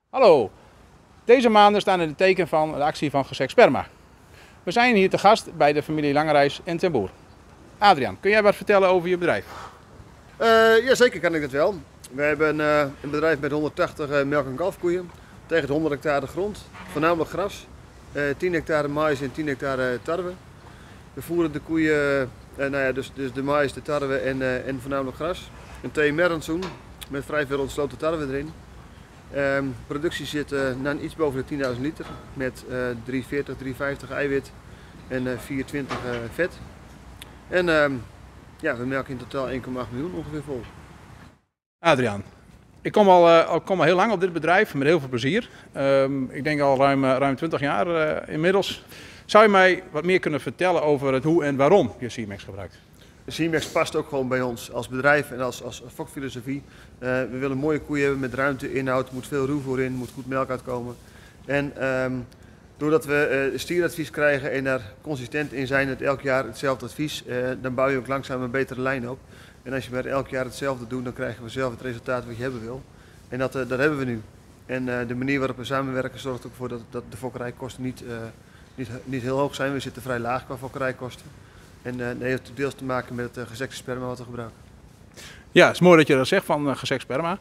Hallo, deze maanden staan in het teken van de actie van Gesec Sperma. We zijn hier te gast bij de familie Langerijs in Ten Boer. Adriaan, kun jij wat vertellen over je bedrijf? Jazeker kan ik dat wel. We hebben een bedrijf met 180 melk- en kalfkoeien tegen de 100 hectare grond, voornamelijk gras, 10 hectare maïs en 10 hectare tarwe. We voeren de koeien, dus de maïs, de tarwe en voornamelijk gras. Een TMR-rantsoen met vrij veel ontsloten tarwe erin. Productie zit iets boven de 10.000 liter met 340, 350 eiwit en 420 vet. En we melken in totaal 1,8 miljoen ongeveer vol. Adriaan, ik kom al heel lang op dit bedrijf met heel veel plezier. Ik denk al ruim 20 jaar inmiddels. Zou je mij wat meer kunnen vertellen over het hoe en waarom je C-Max gebruikt? C-Max past ook gewoon bij ons als bedrijf en als fokfilosofie. We willen mooie koeien hebben met ruimte, inhoud, er moet veel ruwvoer in, moet goed melk uitkomen. En doordat we stieradvies krijgen en daar consistent in zijn, het elk jaar hetzelfde advies, dan bouw je ook langzaam een betere lijn op. En als je maar elk jaar hetzelfde doet, dan krijgen we zelf het resultaat wat je hebben wil. En dat hebben we nu. En de manier waarop we samenwerken zorgt ook voor dat de fokkerijkosten niet heel hoog zijn. We zitten vrij laag qua fokkerijkosten. En dat heeft deels te maken met het gezekte sperma wat we gebruiken. Ja, het is mooi dat je dat zegt van Gesec Sperma.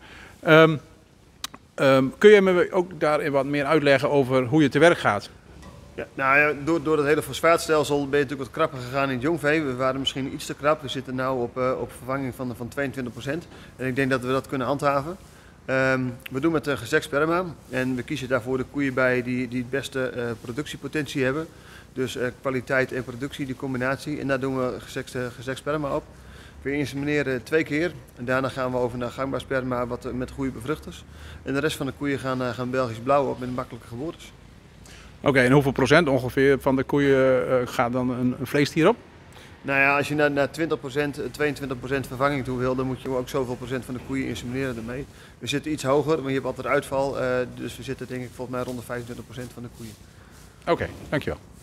Kun je me ook daarin wat meer uitleggen over hoe je te werk gaat? Ja, door het hele fosfaatstelsel ben je natuurlijk wat krapper gegaan in het jongvee. We waren misschien iets te krap. We zitten nu op vervanging van 22%. En ik denk dat we dat kunnen handhaven. We doen met gezekt sperma en we kiezen daarvoor de koeien bij die het beste productiepotentie hebben. Dus kwaliteit en productie, die combinatie. En daar doen we gezekt sperma op. We insemineren 2 keer en daarna gaan we over naar gangbaar sperma met goede bevruchters. En de rest van de koeien gaan Belgisch blauw op met makkelijke geboortes. Oké, en hoeveel procent ongeveer van de koeien gaat dan een vleestier op? Nou ja, als je naar 20%, 22% vervanging toe wil, dan moet je ook zoveel procent van de koeien insemineren ermee. We zitten iets hoger, maar je hebt altijd uitval. Dus we zitten denk ik volgens mij rond de 25% van de koeien. Oké, dankjewel.